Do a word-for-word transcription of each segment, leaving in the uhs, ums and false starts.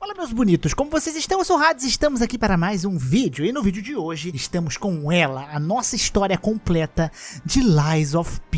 Fala, meus bonitos, como vocês estão? Eu sou o Hades, estamos aqui para mais um vídeo. E no vídeo de hoje estamos com ela, a nossa história completa de Lies of P.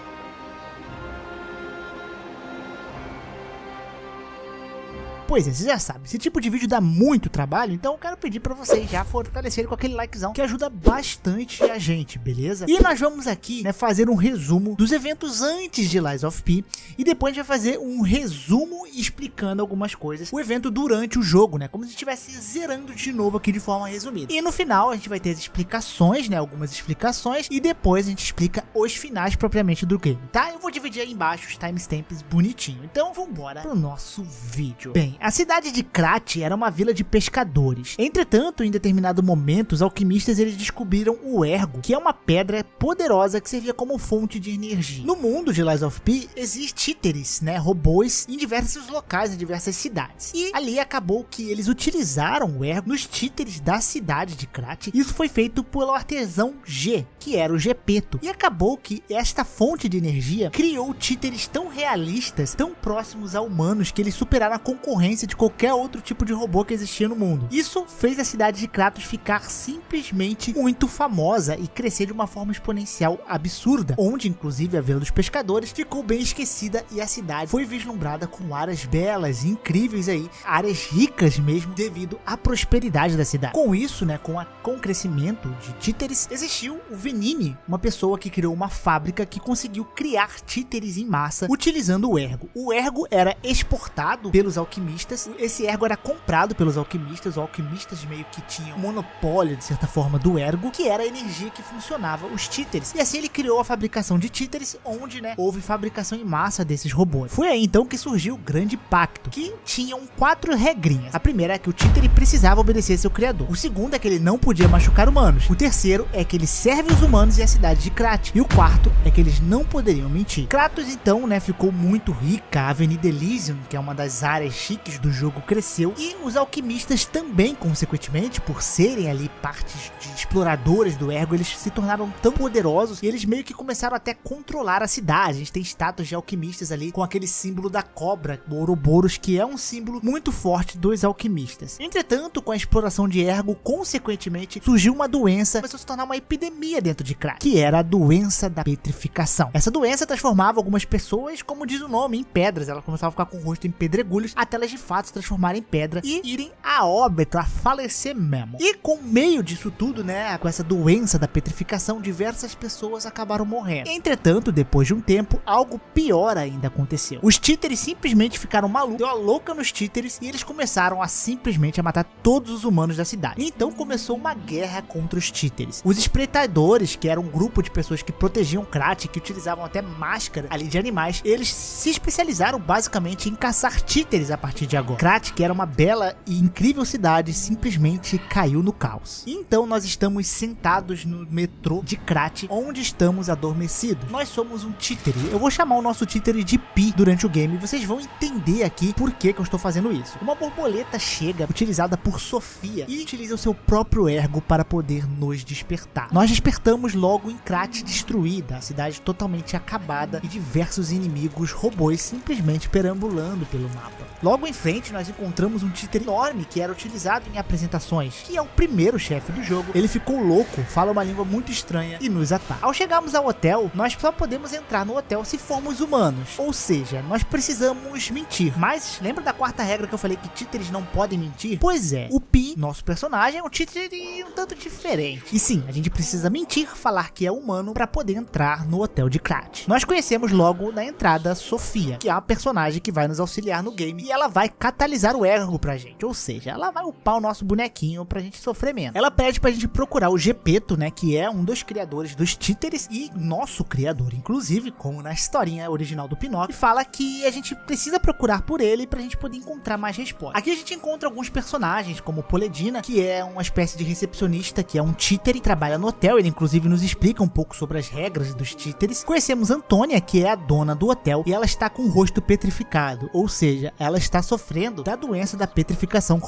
Pois é, você já sabe, esse tipo de vídeo dá muito trabalho, então eu quero pedir pra vocês já fortalecerem com aquele likezão que ajuda bastante a gente, beleza? E nós vamos aqui, né, fazer um resumo dos eventos antes de Lies of P e depois a gente vai fazer um resumo explicando algumas coisas, o evento durante o jogo, né, como se estivesse zerando de novo aqui de forma resumida. E no final a gente vai ter as explicações, né, algumas explicações e depois a gente explica os finais propriamente do game, tá? Eu vou dividir aí embaixo os timestamps bonitinho, então vambora pro nosso vídeo. Bem, a cidade de Krat era uma vila de pescadores. Entretanto, em determinado momento, os alquimistas eles descobriram o ergo, que é uma pedra poderosa que servia como fonte de energia. No mundo de Lies of P, existem títeres, né, robôs, em diversos locais, em diversas cidades. E ali acabou que eles utilizaram o ergo nos títeres da cidade de Krat. Isso foi feito pelo artesão G, que era o Gepeto. E acabou que esta fonte de energia criou títeres tão realistas, tão próximos a humanos, que eles superaram a concorrência de qualquer outro tipo de robô que existia no mundo. Isso fez a cidade de Kratos ficar simplesmente muito famosa e crescer de uma forma exponencial absurda, onde inclusive a Vila dos Pescadores ficou bem esquecida e a cidade foi vislumbrada com áreas belas e incríveis aí, áreas ricas mesmo devido à prosperidade da cidade. Com isso, né, com, a, com o crescimento de títeres, existiu o Venini, uma pessoa que criou uma fábrica que conseguiu criar títeres em massa utilizando o ergo. O ergo era exportado pelos alquimistas. Esse ergo era comprado pelos alquimistas, os alquimistas meio que tinham monopólio de certa forma do ergo, que era a energia que funcionava os títeres. E assim ele criou a fabricação de títeres, onde, né, houve fabricação em massa desses robôs. Foi aí então que surgiu o Grande Pacto, que tinham quatro regrinhas. A primeira é que o títere precisava obedecer seu criador. O segundo é que ele não podia machucar humanos. O terceiro é que ele serve os humanos e a cidade de Krat. E o quarto é que eles não poderiam mentir. Kratos então, né, ficou muito rica. A Avenida Elysium, que é uma das áreas chiques do jogo, cresceu, e os alquimistas também, consequentemente, por serem ali partes de exploradores do ergo, eles se tornaram tão poderosos e eles meio que começaram até a controlar a cidade. A gente tem estátuas de alquimistas ali com aquele símbolo da cobra, o Ouroboros, que é um símbolo muito forte dos alquimistas. Entretanto, com a exploração de ergo, consequentemente, surgiu uma doença, começou a se tornar uma epidemia dentro de Krat, que era a doença da petrificação. Essa doença transformava algumas pessoas, como diz o nome, em pedras. Ela começava a ficar com o rosto em pedregulhos, até elas de fato se transformarem em pedra e irem a óbito, a falecer mesmo. E com meio disso tudo, né, com essa doença da petrificação, diversas pessoas acabaram morrendo. Entretanto, depois de um tempo, algo pior ainda aconteceu. Os títeres simplesmente ficaram malucos, deu a louca nos títeres e eles começaram a simplesmente a matar todos os humanos da cidade. Então começou uma guerra contra os títeres. Os espreitadores, que eram um grupo de pessoas que protegiam Krat, que utilizavam até máscara ali de animais, eles se especializaram basicamente em caçar títeres a partir de agora. Krat, que era uma bela e incrível cidade, simplesmente caiu no caos. Então nós estamos sentados no metrô de Krat, onde estamos adormecidos. Nós somos um títere. Eu vou chamar o nosso títere de Pi durante o game e vocês vão entender aqui por que que eu estou fazendo isso. Uma borboleta chega, utilizada por Sofia, e utiliza o seu próprio ergo para poder nos despertar. Nós despertamos logo em Krat destruída, a cidade totalmente acabada e diversos inimigos robôs simplesmente perambulando pelo mapa. Logo em frente nós encontramos um títere enorme que era utilizado em apresentações, que é o primeiro chefe do jogo. Ele ficou louco, fala uma língua muito estranha e nos ataca. Ao chegarmos ao hotel, nós só podemos entrar no hotel se formos humanos, ou seja, nós precisamos mentir. Mas lembra da quarta regra que eu falei que títeres não podem mentir? Pois é, o Pi, nosso personagem, é um títere um tanto diferente. E sim, a gente precisa mentir, falar que é humano para poder entrar no hotel de Krat. Nós conhecemos logo na entrada Sofia, que é uma personagem que vai nos auxiliar no game, e ela vai catalisar o ergo pra gente, ou seja, ela vai upar o nosso bonequinho pra gente sofrer menos. Ela pede pra gente procurar o Gepeto, né, que é um dos criadores dos títeres e nosso criador, inclusive, como na historinha original do Pinóquio, e fala que a gente precisa procurar por ele pra gente poder encontrar mais respostas. Aqui a gente encontra alguns personagens, como Poledina, que é uma espécie de recepcionista, que é um títere, trabalha no hotel, ele inclusive nos explica um pouco sobre as regras dos títeres. Conhecemos Antônia, que é a dona do hotel, e ela está com o rosto petrificado, ou seja, ela está sofrendo da doença da petrificação,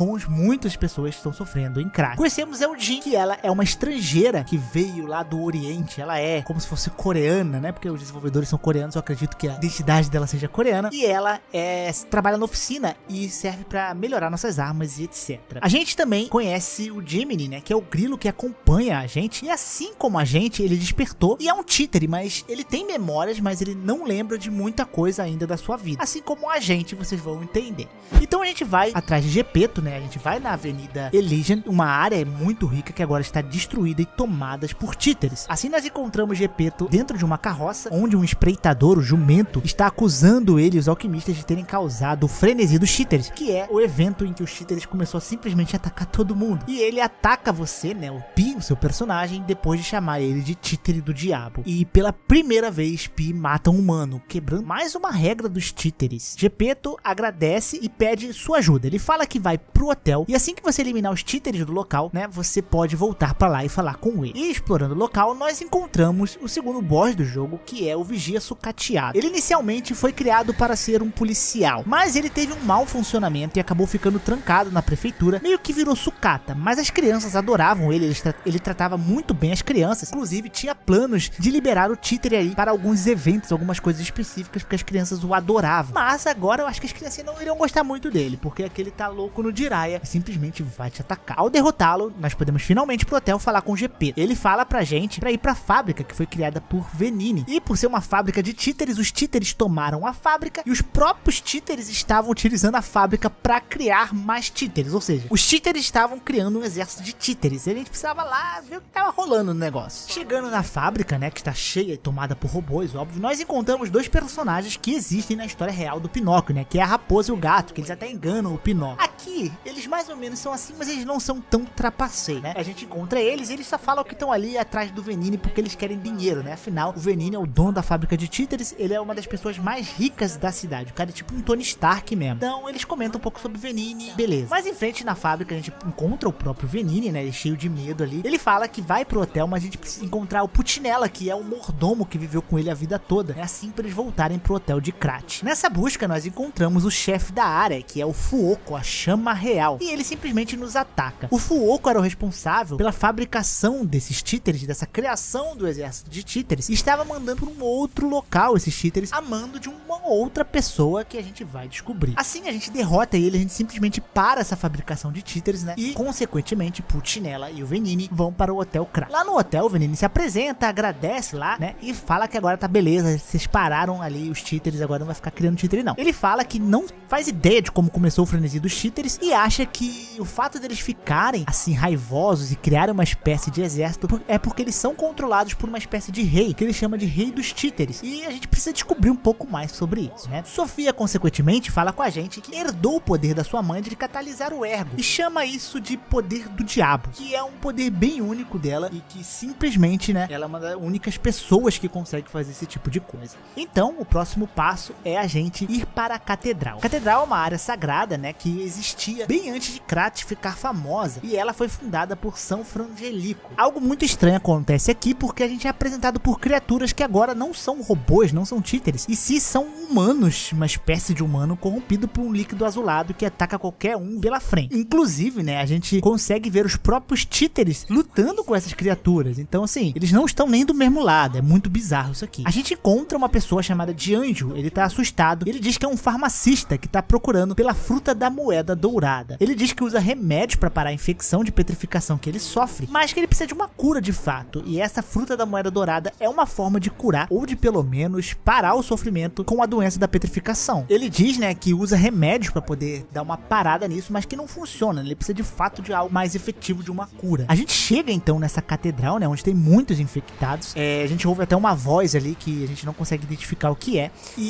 com os muitas pessoas que estão sofrendo em crack. Conhecemos Eugene, que ela é uma estrangeira que veio lá do Oriente. Ela é como se fosse coreana, né? Porque os desenvolvedores são coreanos, eu acredito que a identidade dela seja coreana. E ela é, trabalha na oficina e serve pra melhorar nossas armas e etcétera. A gente também conhece o Gemini, né? Que é o grilo que acompanha a gente. E assim como a gente, ele despertou e é um títere, mas ele tem memórias, mas ele não lembra de muita coisa ainda da sua vida. Assim como a gente, vocês vão entender. Então a gente vai atrás de Gepeto, né? A gente vai na Avenida Elysian, uma área muito rica que agora está destruída e tomada por títeres. Assim nós encontramos Gepeto dentro de uma carroça, onde um espreitador, o jumento, está acusando ele e os alquimistas de terem causado o frenesi dos títeres, que é o evento em que os títeres começou a simplesmente atacar todo mundo. E ele ataca você, né? O Pi, o seu personagem, depois de chamar ele de títere do diabo. E pela primeira vez, Pi mata um humano, quebrando mais uma regra dos títeres. Gepeto agradece e pede sua ajuda. Ele fala que vai pro hotel e assim que você eliminar os títeres do local, né, você pode voltar pra lá e falar com ele. E explorando o local, nós encontramos o segundo boss do jogo, que é o Vigia Sucateado. Ele inicialmente foi criado para ser um policial, mas ele teve um mau funcionamento e acabou ficando trancado na prefeitura, meio que virou sucata, mas as crianças adoravam ele, ele, tra ele tratava muito bem as crianças, inclusive tinha planos de liberar o títere aí para alguns eventos, algumas coisas específicas, porque as crianças o adoravam. Mas agora eu acho que as crianças não iriam gostar muito dele, porque aquele tá louco no Jiraiya e simplesmente vai te atacar. Ao derrotá-lo, nós podemos finalmente ir pro hotel falar com o Gepeto. Ele fala pra gente pra ir pra fábrica que foi criada por Venini. E por ser uma fábrica de títeres, os títeres tomaram a fábrica e os próprios títeres estavam utilizando a fábrica pra criar mais títeres. Ou seja, os títeres estavam criando um exército de títeres. E a gente precisava lá ver o que tava rolando no negócio. Chegando na fábrica, né, que está cheia e tomada por robôs, óbvio, nós encontramos dois personagens que existem na história real do Pinóquio, né, que é a raposa e o gato, que eles até enganam o Pinóquio. Aqui, eles mais ou menos são assim, mas eles não são tão trapaceiros, né? A gente encontra eles e eles só falam que estão ali atrás do Venini porque eles querem dinheiro, né? Afinal, o Venini é o dono da fábrica de títeres, ele é uma das pessoas mais ricas da cidade. O cara é tipo um Tony Stark mesmo. Então, eles comentam um pouco sobre Venini, beleza. Mais em frente na fábrica, a gente encontra o próprio Venini, né? Ele cheio de medo ali. Ele fala que vai pro hotel, mas a gente precisa encontrar o Putinella, que é o mordomo que viveu com ele a vida toda, né? Assim pra eles voltarem pro hotel de Krat. Nessa busca, nós encontramos o chefe da área, que é o Fuoco, a chama real. E ele simplesmente nos ataca. O Fuoco era o responsável pela fabricação desses títeres, dessa criação do exército de títeres, e estava mandando para um outro local esses títeres, a mando de uma outra pessoa que a gente vai descobrir. Assim a gente derrota ele, a gente simplesmente para essa fabricação de títeres, né? E consequentemente Putinella e o Venini vão para o Hotel Krat. Lá no hotel o Venini se apresenta, agradece lá, né? E fala que agora tá beleza, vocês pararam ali os títeres, agora não vai ficar criando títere não. Ele fala que não faz ideia de como começou o frenesi dos títeres e acha que o fato deles ficarem assim raivosos e criarem uma espécie de exército é porque eles são controlados por uma espécie de rei, que ele chama de rei dos títeres. E a gente precisa descobrir um pouco mais sobre isso, né? Sofia, consequentemente, fala com a gente que herdou o poder da sua mãe de catalisar o ergo e chama isso de poder do diabo, que é um poder bem único dela e que simplesmente, né, ela é uma das únicas pessoas que consegue fazer esse tipo de coisa. Então, o próximo passo é a gente ir para a catedral. A catedral é uma área sagrada, né, que existia bem antes de Krat ficar famosa e ela foi fundada por São Frangelico. Algo muito estranho acontece aqui porque a gente é apresentado por criaturas que agora não são robôs, não são títeres, e sim são humanos, uma espécie de humano corrompido por um líquido azulado que ataca qualquer um pela frente. Inclusive, né, a gente consegue ver os próprios títeres lutando com essas criaturas. Então, assim, eles não estão nem do mesmo lado. É muito bizarro isso aqui. A gente encontra uma pessoa chamada de Anjo. Ele tá assustado. Ele diz que é um farmacista que tá procurando pela fruta da moeda dourada. Ele diz que usa remédios para parar a infecção de petrificação que ele sofre, mas que ele precisa de uma cura de fato. E essa fruta da moeda dourada é uma forma de curar, ou de pelo menos parar o sofrimento com a doença da petrificação. Ele diz, né, que usa remédios para poder dar uma parada nisso, mas que não funciona. Ele precisa de fato de algo mais efetivo, de uma cura. A gente chega então nessa catedral, né, onde tem muitos infectados. É, a gente ouve até uma voz ali que a gente não consegue identificar o que é.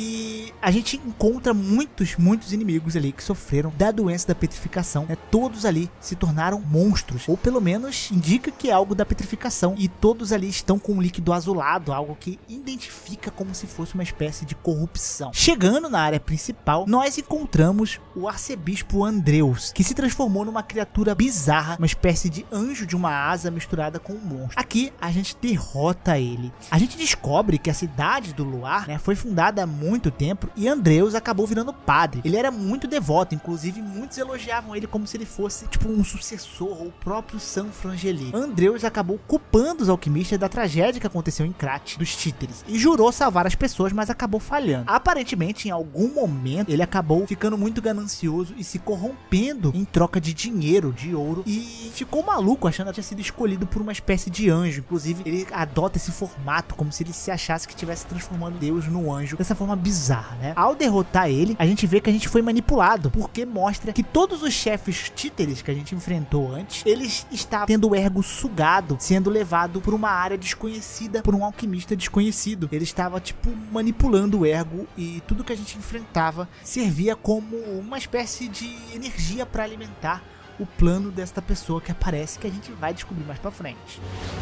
E a gente encontra muitos, muitos inimigos ali que sofreram da doença da petrificação, né? Todos ali se tornaram monstros, ou pelo menos indica que é algo da petrificação. E todos ali estão com um líquido azulado, algo que identifica como se fosse uma espécie de corrupção. Chegando na área principal, nós encontramos o arcebispo Andreus, que se transformou numa criatura bizarra, uma espécie de anjo de uma asa misturada com um monstro. Aqui a gente derrota ele. A gente descobre que a cidade do Luar, né, foi fundada há muito tempo e Andreus acabou virando padre. Ele era muito devoto, inclusive muitos elogiavam tratavam ele como se ele fosse tipo um sucessor ou o próprio San Frangelico. Andreus acabou culpando os alquimistas da tragédia que aconteceu em Krat dos títeres e jurou salvar as pessoas, mas acabou falhando. Aparentemente, em algum momento, ele acabou ficando muito ganancioso e se corrompendo em troca de dinheiro, de ouro, e ficou maluco achando que tinha sido escolhido por uma espécie de anjo. Inclusive, ele adota esse formato como se ele se achasse que estivesse transformando Deus no anjo dessa forma bizarra, né? Ao derrotar ele, a gente vê que a gente foi manipulado, porque mostra que todos os chefes títeres que a gente enfrentou antes, eles estavam tendo o ergo sugado, sendo levado por uma área desconhecida, por um alquimista desconhecido. Ele estava, tipo, manipulando o ergo e tudo que a gente enfrentava servia como uma espécie de energia para alimentar o plano desta pessoa que aparece, que a gente vai descobrir mais pra frente.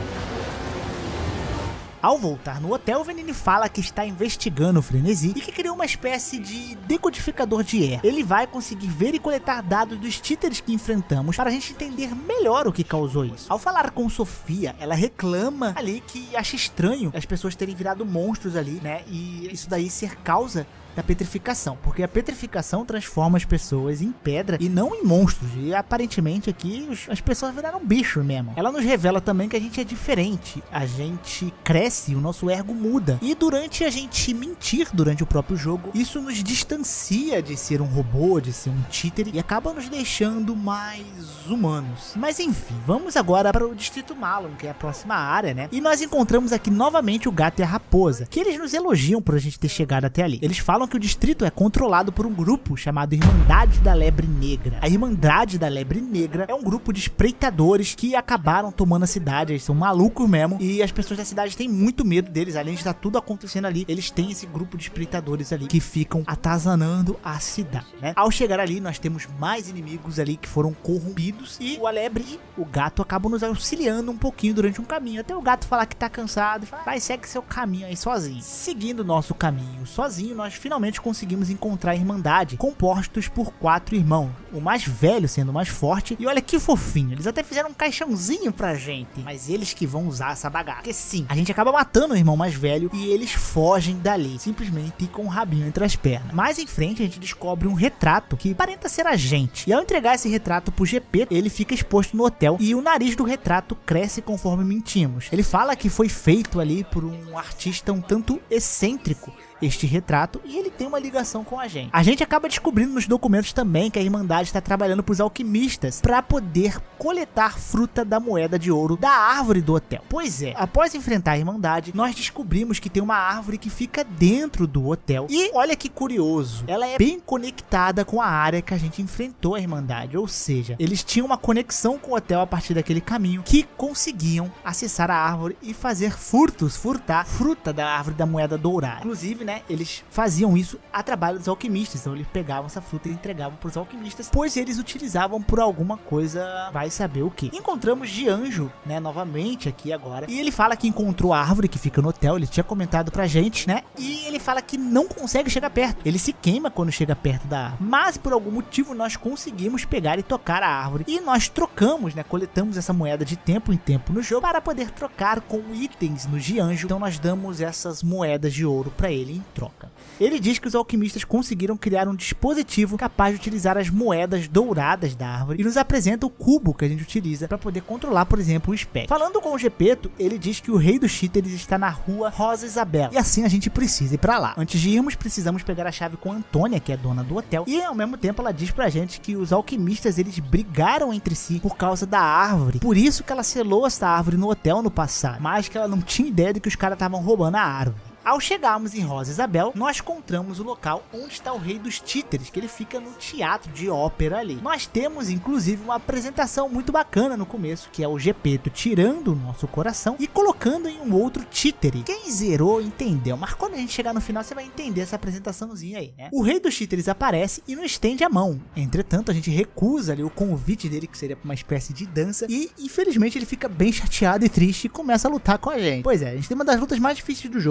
Ao voltar no hotel, o Venini fala que está investigando o frenesi e que criou uma espécie de decodificador de erro. Ele vai conseguir ver e coletar dados dos títeres que enfrentamos para a gente entender melhor o que causou isso. Ao falar com Sofia, ela reclama ali que acha estranho as pessoas terem virado monstros ali, né? E isso daí ser causa da petrificação, porque a petrificação transforma as pessoas em pedra e não em monstros, e aparentemente aqui os, as pessoas viraram bicho mesmo. Ela nos revela também que a gente é diferente, a gente cresce, o nosso ergo muda, e durante a gente mentir durante o próprio jogo, isso nos distancia de ser um robô, de ser um títere, e acaba nos deixando mais humanos. Mas enfim, vamos agora para o Distrito Malum, que é a próxima área, né? E nós encontramos aqui novamente o gato e a raposa, que eles nos elogiam por a gente ter chegado até ali. Eles falam que o distrito é controlado por um grupo chamado Irmandade da Lebre Negra. A Irmandade da Lebre Negra é um grupo de espreitadores que acabaram tomando a cidade. Eles são malucos mesmo e as pessoas da cidade têm muito medo deles. Além de estar tudo acontecendo ali, eles têm esse grupo de espreitadores ali que ficam atazanando a cidade, né? Ao chegar ali, nós temos mais inimigos ali que foram corrompidos e o Alebre e o gato acabam nos auxiliando um pouquinho durante um caminho, até o gato falar que tá cansado e fala, vai, segue seu caminho aí sozinho. Seguindo o nosso caminho sozinho, nós finalmente Finalmente conseguimos encontrar a Irmandade, compostos por quatro irmãos, o mais velho sendo o mais forte, e olha que fofinho, eles até fizeram um caixãozinho pra gente, mas eles que vão usar essa bagaça, porque sim, a gente acaba matando o irmão mais velho e eles fogem dali, simplesmente com o rabinho entre as pernas. Mais em frente a gente descobre um retrato que aparenta ser a gente, e ao entregar esse retrato pro G P, ele fica exposto no hotel e o nariz do retrato cresce conforme mentimos. Ele fala que foi feito ali por um artista um tanto excêntrico, este retrato, e ele tem uma ligação com a gente. A gente acaba descobrindo nos documentos também que a Irmandade está trabalhando para os alquimistas para poder coletar fruta da moeda de ouro da árvore do hotel. Pois é, após enfrentar a Irmandade, nós descobrimos que tem uma árvore que fica dentro do hotel. E olha que curioso, ela é bem conectada com a área que a gente enfrentou a Irmandade, ou seja, eles tinham uma conexão com o hotel a partir daquele caminho que conseguiam acessar a árvore e fazer furtos, furtar fruta da árvore da moeda dourada. Inclusive, né, eles faziam isso a trabalho dos alquimistas, então eles pegavam essa fruta e entregavam para os alquimistas, pois eles utilizavam por alguma coisa, vai saber o que. Encontramos Gianjo, né, novamente aqui agora, e ele fala que encontrou a árvore que fica no hotel, ele tinha comentado pra gente, né, e ele fala que não consegue chegar perto, ele se queima quando chega perto da árvore, mas por algum motivo nós conseguimos pegar e tocar a árvore, e nós trocamos, né, coletamos essa moeda de tempo em tempo no jogo para poder trocar com itens no Gianjo, então nós damos essas moedas de ouro para ele em troca. Ele diz que os alquimistas conseguiram criar um dispositivo capaz de utilizar as moedas douradas da árvore e nos apresenta o cubo que a gente utiliza para poder controlar, por exemplo, o espectro. Falando com o Gepeto, ele diz que o rei dos títeres está na rua Rosa Isabel e assim a gente precisa ir para lá. Antes de irmos, precisamos pegar a chave com a Antônia, que é dona do hotel, e ao mesmo tempo ela diz pra gente que os alquimistas eles brigaram entre si por causa da árvore, por isso que ela selou essa árvore no hotel no passado, mas que ela não tinha ideia de que os caras estavam roubando a árvore. Ao chegarmos em Rosa Isabel, nós encontramos o local onde está o rei dos títeres, que ele fica no teatro de ópera ali. Nós temos, inclusive, uma apresentação muito bacana no começo, que é o Gepeto tirando o nosso coração e colocando em um outro títere. Quem zerou entendeu, mas quando a gente chegar no final, você vai entender essa apresentaçãozinha aí, né? O rei dos títeres aparece e nos estende a mão. Entretanto, a gente recusa ali o convite dele, que seria uma espécie de dança, e infelizmente ele fica bem chateado e triste e começa a lutar com a gente. Pois é, a gente tem uma das lutas mais difíceis do jogo. Custar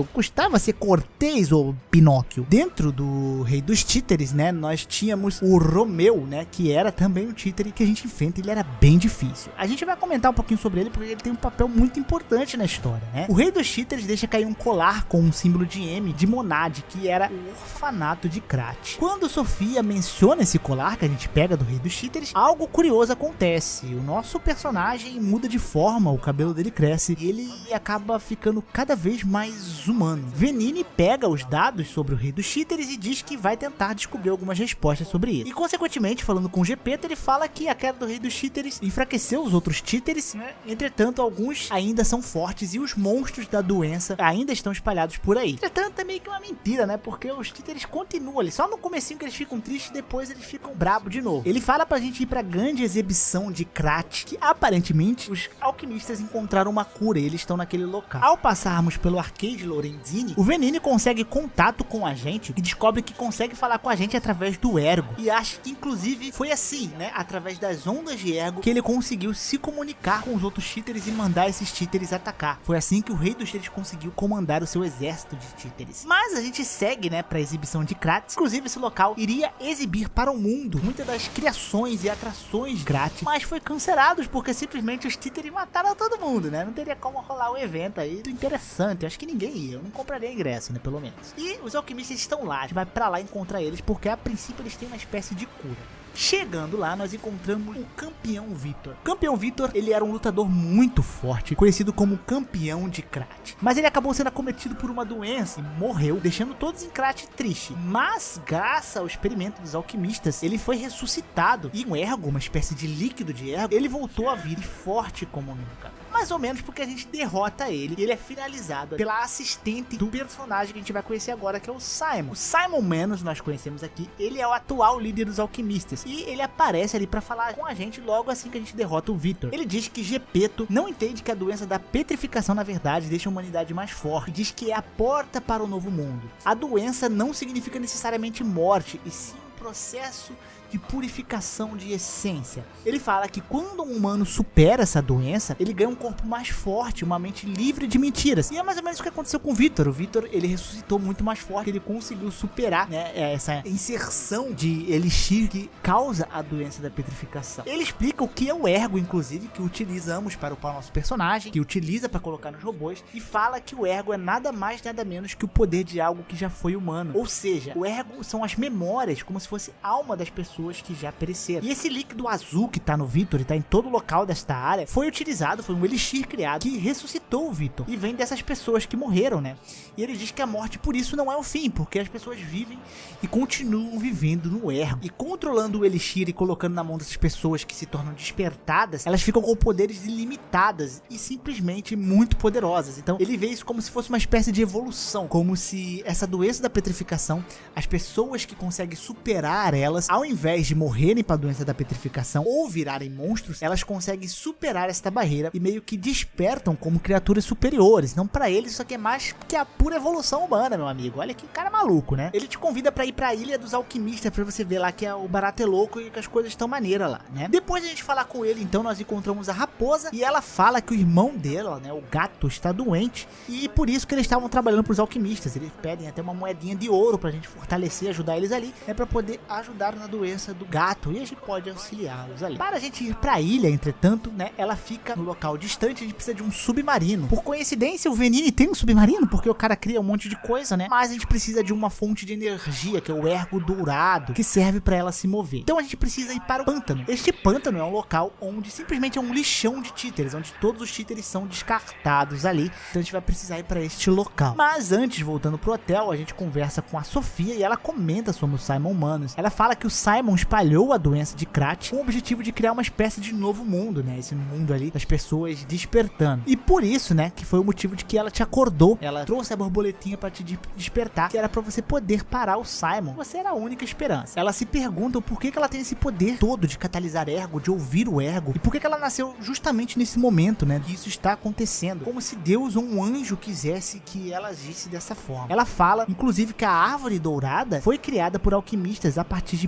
precisava ser cortês, ô Pinóquio. Dentro do Rei dos Títeres, né, nós tínhamos o Romeu, né, que era também um títere que a gente enfrenta, ele era bem difícil. A gente vai comentar um pouquinho sobre ele porque ele tem um papel muito importante na história, né. O Rei dos Títeres deixa cair um colar com um símbolo de M de Monade, que era o orfanato de Krat. Quando Sofia menciona esse colar que a gente pega do Rei dos Títeres, algo curioso acontece. O nosso personagem muda de forma, o cabelo dele cresce e ele acaba ficando cada vez mais humano. Venini pega os dados sobre o Rei dos Títeres e diz que vai tentar descobrir algumas respostas sobre isso. E consequentemente, falando com Gepeto, ele fala que a queda do Rei dos Títeres enfraqueceu os outros títeres, né? Entretanto, alguns ainda são fortes e os monstros da doença ainda estão espalhados por aí. Entretanto, é meio que uma mentira, né? Porque os títeres continuam ali. Só no comecinho que eles ficam tristes e depois eles ficam brabo de novo. Ele fala pra gente ir pra grande exibição de Krat, que aparentemente os alquimistas encontraram uma cura e eles estão naquele local. Ao passarmos pelo Arcade Lorenzini, o Venini consegue contato com a gente e descobre que consegue falar com a gente através do Ergo. E acha que inclusive foi assim, né? Através das ondas de Ergo que ele conseguiu se comunicar com os outros títeres e mandar esses títeres atacar. Foi assim que o Rei dos Títeres conseguiu comandar o seu exército de títeres. Mas a gente segue, né, pra exibição de Krat. Inclusive esse local iria exibir para o mundo muitas das criações e atrações de Krat, mas foi cancelado porque simplesmente os títeres mataram todo mundo, né? Não teria como rolar o evento aí. Interessante, eu acho que ninguém ia, eu não compraria ingresso, né, pelo menos. E os alquimistas estão lá, a gente vai pra lá encontrar eles porque a princípio eles têm uma espécie de cura. Chegando lá, nós encontramos o Campeão Vitor. O Campeão Vitor, ele era um lutador muito forte, conhecido como Campeão de Krat. Mas ele acabou sendo acometido por uma doença e morreu, deixando todos em Krat triste. Mas, graças ao experimento dos alquimistas, ele foi ressuscitado. E um ergo, uma espécie de líquido de ergo, ele voltou a vir forte como nunca. Mais ou menos porque a gente derrota ele e ele é finalizado pela assistente do personagem que a gente vai conhecer agora, que é o Simon. O Simon Manos, nós conhecemos aqui, ele é o atual líder dos alquimistas e ele aparece ali pra falar com a gente logo assim que a gente derrota o Vitor. Ele diz que Gepeto não entende que a doença da petrificação na verdade deixa a humanidade mais forte, diz que é a porta para o novo mundo. A doença não significa necessariamente morte, e sim um processo de purificação de essência. Ele fala que quando um humano supera essa doença, ele ganha um corpo mais forte, uma mente livre de mentiras. E é mais ou menos o que aconteceu com o Vitor. O Vitor, ele ressuscitou muito mais forte, ele conseguiu superar, né, essa inserção de elixir que causa a doença da petrificação. Ele explica o que é o ergo, inclusive, que utilizamos para o nosso personagem, que utiliza para colocar nos robôs, e fala que o ergo é nada mais, nada menos que o poder de algo que já foi humano. Ou seja, o ergo são as memórias, como se fosse a alma das pessoas que já pereceram. E esse líquido azul que tá no Vitor e tá em todo local desta área, foi utilizado, foi um elixir criado que ressuscitou o Vitor. E vem dessas pessoas que morreram, né? E ele diz que a morte por isso não é o fim, porque as pessoas vivem e continuam vivendo no ergo. E controlando o elixir e colocando na mão dessas pessoas que se tornam despertadas, elas ficam com poderes ilimitadas e simplesmente muito poderosas. Então ele vê isso como se fosse uma espécie de evolução, como se essa doença da petrificação, as pessoas que conseguem superar elas, ao invés de morrerem para a doença da petrificação ou virarem monstros, elas conseguem superar esta barreira e meio que despertam como criaturas superiores. Então para eles isso aqui é mais que a pura evolução humana, meu amigo. Olha que cara maluco, né? Ele te convida para ir para a Ilha dos Alquimistas para você ver lá que é o barato é louco e que as coisas estão maneiras lá, né? Depois de a gente falar com ele, então nós encontramos a raposa e ela fala que o irmão dela, né, o gato, está doente e por isso que eles estavam trabalhando para os alquimistas. Eles pedem até uma moedinha de ouro pra gente fortalecer, ajudar eles ali, é para poder ajudar na doença do gato e a gente pode auxiliá-los ali. Para a gente ir para a ilha, entretanto, né, ela fica no local distante, a gente precisa de um submarino. Por coincidência, o Venini tem um submarino, porque o cara cria um monte de coisa, né? Mas a gente precisa de uma fonte de energia, que é o ergo dourado, que serve para ela se mover. Então a gente precisa ir para o pântano. Este pântano é um local onde simplesmente é um lixão de títeres, onde todos os títeres são descartados ali. Então a gente vai precisar ir para este local. Mas antes, voltando pro hotel, a gente conversa com a Sofia e ela comenta sobre o Simon Manos. Ela fala que o Simon espalhou a doença de Krat com o objetivo de criar uma espécie de novo mundo, né? Esse mundo ali das pessoas despertando. E por isso, né, que foi o motivo de que ela te acordou. Ela trouxe a borboletinha pra te despertar, que era pra você poder parar o Simon. Você era a única esperança. Ela se pergunta por que que ela tem esse poder todo de catalisar ergo, de ouvir o ergo, e por que que ela nasceu justamente nesse momento, né, que isso está acontecendo. Como se Deus ou um anjo quisesse que ela agisse dessa forma. Ela fala, inclusive, que a árvore dourada foi criada por alquimistas a partir de pessoas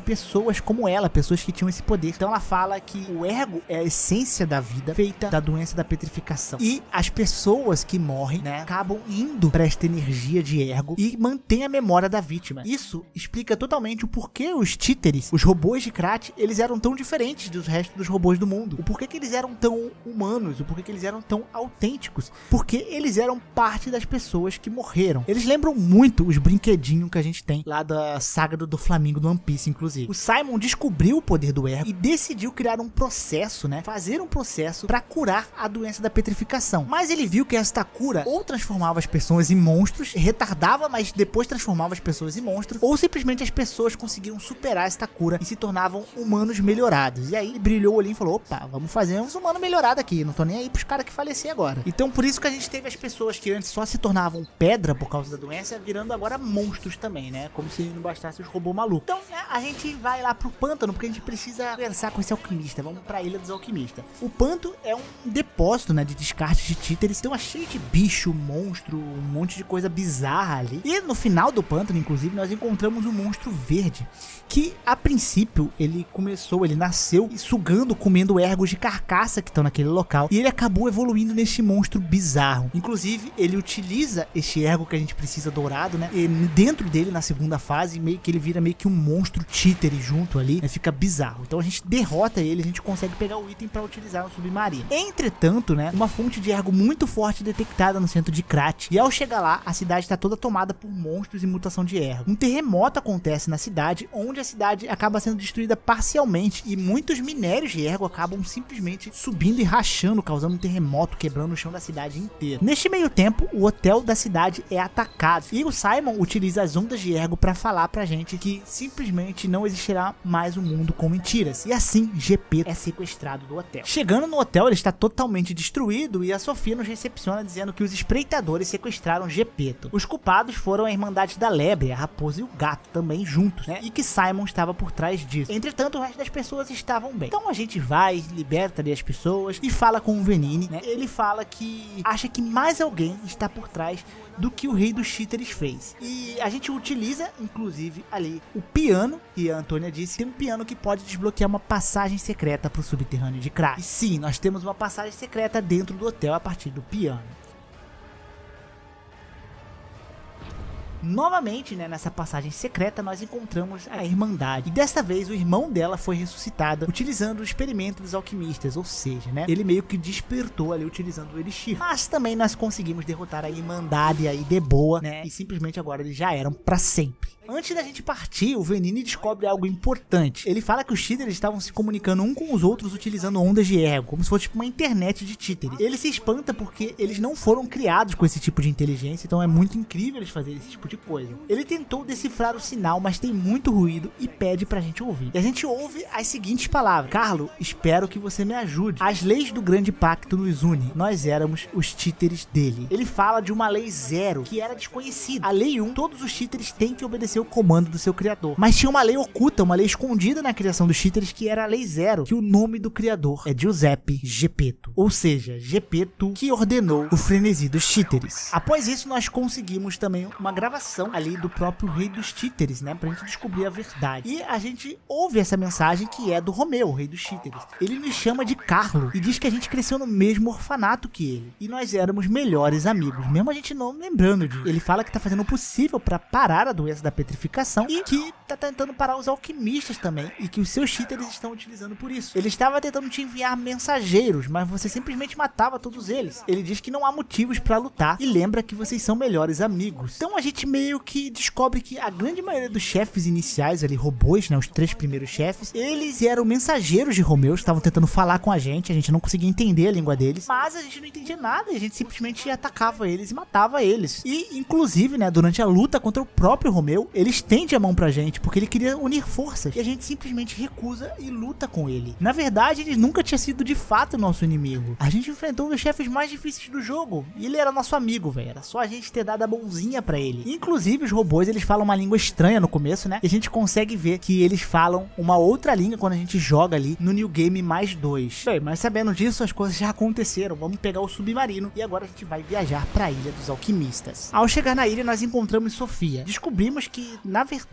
pessoas como ela, pessoas que tinham esse poder. Então ela fala que o ergo é a essência da vida feita da doença da petrificação. E as pessoas que morrem, né, acabam indo para esta energia de ergo e mantém a memória da vítima. Isso explica totalmente o porquê os títeres, os robôs de Krat, eles eram tão diferentes dos restos dos robôs do mundo. O porquê que eles eram tão humanos, o porquê que eles eram tão autênticos. Porque eles eram parte das pessoas que morreram. Eles lembram muito os brinquedinhos que a gente tem lá da saga do, do Flamingo do One Piece, inclusive. O Simon descobriu o poder do ergo e decidiu criar um processo, né, fazer um processo para curar a doença da petrificação. Mas ele viu que esta cura ou transformava as pessoas em monstros, retardava, mas depois transformava as pessoas em monstros, ou simplesmente as pessoas conseguiam superar esta cura e se tornavam humanos melhorados. E aí ele brilhou o olhinho e falou: opa, vamos fazer uns humanos melhorados aqui, não tô nem aí pros caras que faleceram agora. Então por isso que a gente teve as pessoas que antes só se tornavam pedra por causa da doença, virando agora monstros também, né, como se não bastasse os robôs malucos. Então, né, a gente vai lá pro pântano porque a gente precisa conversar com esse alquimista. Vamos pra Ilha dos Alquimistas. O pântano é um depósito, né, de descarte de títeres. Então é cheio de bicho, monstro, um monte de coisa bizarra ali. E no final do pântano, inclusive, nós encontramos um monstro verde, que a princípio ele começou, ele nasceu sugando, comendo ergos de carcaça que estão naquele local, e ele acabou evoluindo neste monstro bizarro. Inclusive ele utiliza este ergo que a gente precisa dourado, né, e dentro dele na segunda fase meio que ele vira meio que um monstro títere junto ali, né, fica bizarro. Então a gente derrota ele, a gente consegue pegar o item para utilizar no submarino. Entretanto, né, uma fonte de ergo muito forte detectada no centro de Krat, e ao chegar lá a cidade está toda tomada por monstros e mutação de ergo. Um terremoto acontece na cidade, onde a cidade acaba sendo destruída parcialmente e muitos minérios de ergo acabam simplesmente subindo e rachando, causando um terremoto, quebrando o chão da cidade inteira. Neste meio tempo, o hotel da cidade é atacado e o Simon utiliza as ondas de ergo para falar pra gente que simplesmente não existirá mais um mundo com mentiras. E assim, G P é sequestrado do hotel. Chegando no hotel, ele está totalmente destruído e a Sofia nos recepciona dizendo que os espreitadores sequestraram Gepeto. Os culpados foram a Irmandade da Lebre, a raposa e o gato também juntos, né? E que Simon estava por trás disso. Entretanto, o resto das pessoas estavam bem. Então a gente vai, liberta ali as pessoas e fala com o Venini, né? Ele fala que acha que mais alguém está por trás do que o rei dos títeres fez. E a gente utiliza, inclusive, ali o piano, que a Antônia disse, tem um piano que pode desbloquear uma passagem secreta para o subterrâneo de Krat. E sim, nós temos uma passagem secreta dentro do hotel a partir do piano. Novamente, né, nessa passagem secreta, nós encontramos a Irmandade. E desta vez, o irmão dela foi ressuscitado utilizando o experimento dos alquimistas. Ou seja, né, ele meio que despertou ali utilizando o Elixir. Mas também nós conseguimos derrotar a Irmandade aí de boa, né? E simplesmente agora eles já eram pra sempre. Antes da gente partir, o Venini descobre algo importante. Ele fala que os títeres estavam se comunicando um com os outros utilizando ondas de ergo, como se fosse tipo uma internet de títeres. Ele se espanta porque eles não foram criados com esse tipo de inteligência, então é muito incrível eles fazerem esse tipo de coisa. Ele tentou decifrar o sinal, mas tem muito ruído e pede pra gente ouvir. E a gente ouve as seguintes palavras: Carlo, espero que você me ajude. As leis do grande pacto nos unem. Nós éramos os títeres dele. Ele fala de uma lei zero, que era desconhecida. A lei um, todos os títeres têm que obedecer o comando do seu criador. Mas tinha uma lei oculta, uma lei escondida na criação dos títeres, que era a lei zero, que o nome do criador é Giuseppe Gepeto. Ou seja, Gepeto que ordenou o frenesi dos títeres. Após isso, nós conseguimos também uma gravação ali do próprio rei dos títeres, né, pra gente descobrir a verdade. E a gente ouve essa mensagem que é do Romeu, o rei dos títeres. Ele nos chama de Carlo e diz que a gente cresceu no mesmo orfanato que ele. E nós éramos melhores amigos, mesmo a gente não lembrando disso. Ele fala que tá fazendo o possível pra parar a doença da petrificação e que tá tentando parar os alquimistas também, e que os seus títeres estão utilizando por isso. Ele estava tentando te enviar mensageiros, mas você simplesmente matava todos eles. Ele diz que não há motivos pra lutar e lembra que vocês são melhores amigos. Então a gente meio que descobre que a grande maioria dos chefes iniciais ali, robôs, né, os três primeiros chefes, eles eram mensageiros de Romeu, estavam tentando falar com a gente, a gente não conseguia entender a língua deles, mas a gente não entendia nada, e a gente simplesmente atacava eles e matava eles. E inclusive, né, durante a luta contra o próprio Romeu, ele estende a mão pra gente, porque ele queria unir forças, e a gente simplesmente recusa e luta com ele. Na verdade, ele nunca tinha sido de fato nosso inimigo. A gente enfrentou um dos chefes mais difíceis do jogo, e ele era nosso amigo, velho. Era só a gente ter dado a mãozinha pra ele. Inclusive, os robôs, eles falam uma língua estranha no começo, né? E a gente consegue ver que eles falam uma outra língua quando a gente joga ali no New Game mais dois. Bem, mas sabendo disso, as coisas já aconteceram. Vamos pegar o submarino e agora a gente vai viajar pra Ilha dos Alquimistas. Ao chegar na ilha, nós encontramos Sofia. Descobrimos que, na verdade, o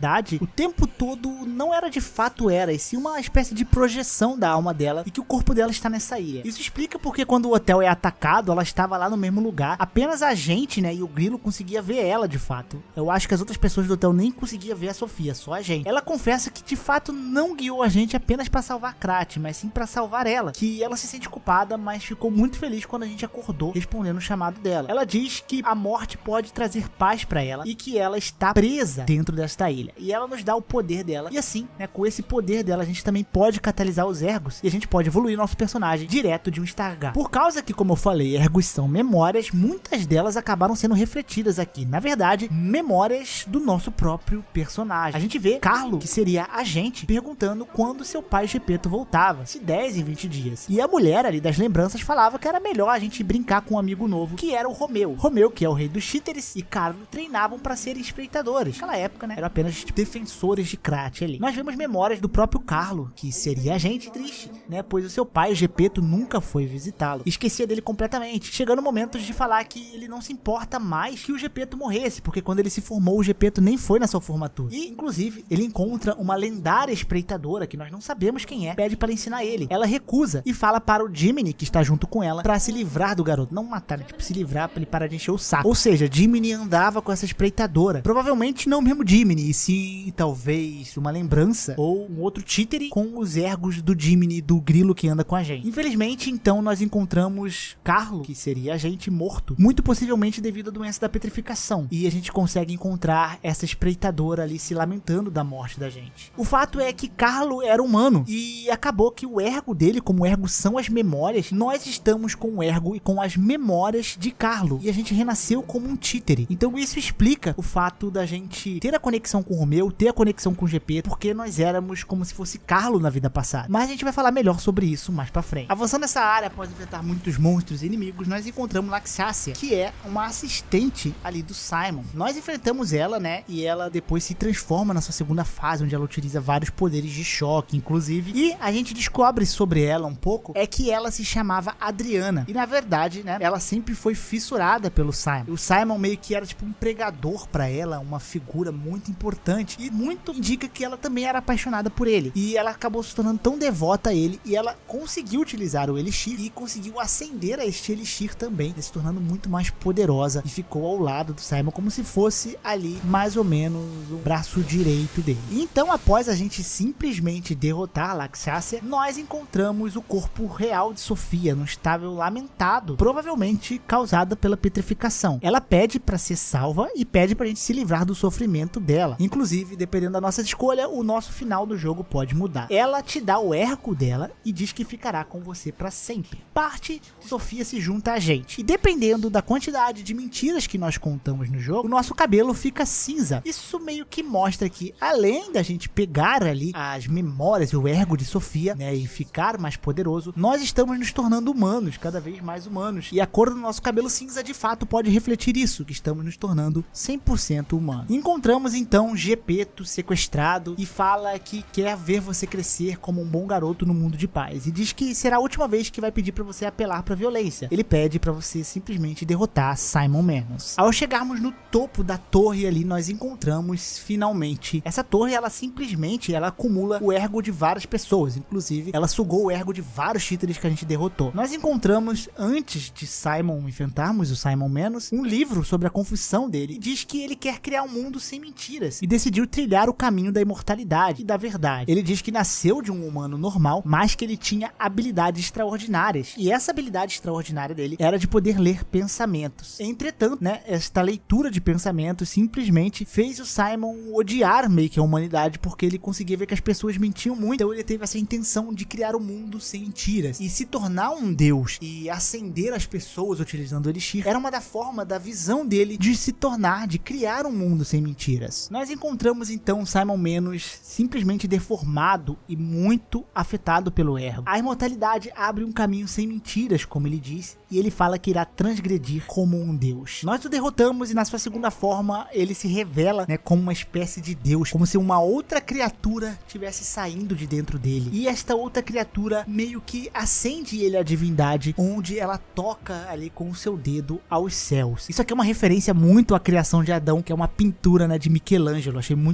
tempo todo não era de fato era, e sim uma espécie de projeção da alma dela, e que o corpo dela está nessa ilha. Isso explica porque quando o hotel é atacado, ela estava lá no mesmo lugar. Apenas a gente, né, e o Grilo conseguia ver ela de fato. Eu acho que as outras pessoas do hotel nem conseguiam ver a Sofia, só a gente. Ela confessa que de fato não guiou a gente apenas para salvar Krat, mas sim para salvar ela, que ela se sente culpada, mas ficou muito feliz quando a gente acordou respondendo o chamado dela. Ela diz que a morte pode trazer paz para ela e que ela está presa dentro desta ilha, e ela nos dá o poder dela, e assim, né, com esse poder dela a gente também pode catalisar os ergos, e a gente pode evoluir nosso personagem direto de um Stargar. Por causa que, como eu falei, ergos são memórias, muitas delas acabaram sendo refletidas aqui, na verdade, memórias do nosso próprio personagem. A gente vê Carlo, que seria a gente, perguntando quando seu pai Gepeto voltava, se dez em vinte dias, e a mulher ali das lembranças falava que era melhor a gente brincar com um amigo novo, que era o Romeu. Romeu, que é o rei dos cheaters, e Carlo treinavam para serem espreitadores. Naquela época, né, eram apenas tipo, defensores de Krat ali. Nós vemos memórias do próprio Carlo, que seria a gente triste, né, pois o seu pai, Gepeto, nunca foi visitá-lo. Esquecia dele completamente, chegando momentos de falar que ele não se importa mais que o Gepeto morresse, porque quando ele se formou, o Gepeto nem foi na sua formatura. E, inclusive, ele encontra uma lendária espreitadora, que nós não sabemos quem é, pede para ensinar ele. Ela recusa e fala para o Jiminy, que está junto com ela, para se livrar do garoto. Não matar, né? Tipo, se livrar para ele parar de encher o saco. Ou seja, Jiminy andava com essa espreitadora. Provavelmente não o mesmo Jiminy, e sim, talvez, uma lembrança ou um outro títere com os ergos do Jiminy, do Grilo que anda com a gente. Infelizmente, então, nós encontramos Carlo, que seria a gente, morto, muito possivelmente devido à doença da petrificação. E a gente consegue encontrar essa espreitadora ali se lamentando da morte da gente. O fato é que Carlo era humano, e acabou que o ergo dele, como o ergo são as memórias, nós estamos com o ergo e com as memórias de Carlo, e a gente renasceu como um títere. Então isso explica o fato da gente ter a conexão com o Romeu, ter a conexão com o Gepeto, porque nós éramos como se fosse Carlo na vida passada. Mas a gente vai falar melhor sobre isso mais pra frente. Avançando nessa área, após enfrentar muitos monstros e inimigos, nós encontramos Laxácia, que é uma assistente ali do Simon. Nós enfrentamos ela, né, e ela depois se transforma na sua segunda fase, onde ela utiliza vários poderes de choque, inclusive, e a gente descobre sobre ela um pouco, é que ela se chamava Adriana, e na verdade, né, ela sempre foi fissurada pelo Simon. O Simon meio que era tipo um pregador pra ela, uma figura muito importante, e muito indica que ela também era apaixonada por ele, e ela acabou se tornando tão devota a ele, e ela conseguiu utilizar o Elixir, e conseguiu acender a este Elixir também, se tornando muito mais poderosa, e ficou ao lado do Simon como se fosse ali, mais ou menos, o braço direito dele. E então, após a gente simplesmente derrotar Laxácia, nós encontramos o corpo real de Sofia, num estado lamentado, provavelmente causada pela petrificação. Ela pede para ser salva e pede pra gente se livrar do sofrimento dela. Inclusive, dependendo da nossa escolha, o nosso final do jogo pode mudar. Ela te dá o ergo dela e diz que ficará com você para sempre. Parte de Sofia se junta a gente. E dependendo da quantidade de mentiras que nós contamos no jogo, o nosso cabelo fica cinza. Isso meio que mostra que, além da gente pegar ali as memórias e o ergo de Sofia, né, e ficar mais poderoso, nós estamos nos tornando humanos, cada vez mais humanos. E a cor do nosso cabelo cinza de fato pode refletir isso, que estamos nos tornando cem por cento humanos. Encontramos então Gepeto sequestrado e fala que quer ver você crescer como um bom garoto no mundo de paz, e diz que será a última vez que vai pedir para você apelar para violência. Ele pede para você simplesmente derrotar Simon Manus. Ao chegarmos no topo da torre ali, nós encontramos finalmente essa torre. Ela simplesmente ela acumula o ergo de várias pessoas, inclusive ela sugou o ergo de vários títeres que a gente derrotou. Nós encontramos, antes de Simon enfrentarmos o Simon Manus, um livro sobre a confissão dele, e diz que ele quer criar um mundo sem mentiras e decidiu trilhar o caminho da imortalidade e da verdade. Ele diz que nasceu de um humano normal, mas que ele tinha habilidades extraordinárias, e essa habilidade extraordinária dele era de poder ler pensamentos. Entretanto, né, esta leitura de pensamentos simplesmente fez o Simon odiar meio que a humanidade, porque ele conseguia ver que as pessoas mentiam muito. Então ele teve essa intenção de criar um mundo sem mentiras e se tornar um deus e ascender as pessoas utilizando o Elixir. Era uma da forma da visão dele de se tornar, de criar um mundo sem mentiras. Nós encontramos então Simon Manus simplesmente deformado e muito afetado pelo erro. A imortalidade abre um caminho sem mentiras, como ele diz, e ele fala que irá transgredir como um deus. Nós o derrotamos e na sua segunda forma ele se revela, né, como uma espécie de deus, como se uma outra criatura tivesse saindo de dentro dele. E esta outra criatura meio que acende ele à divindade, onde ela toca ali com o seu dedo aos céus. Isso aqui é uma referência muito à criação de Adão, que é uma pintura, né, de Michelangelo. Achei muito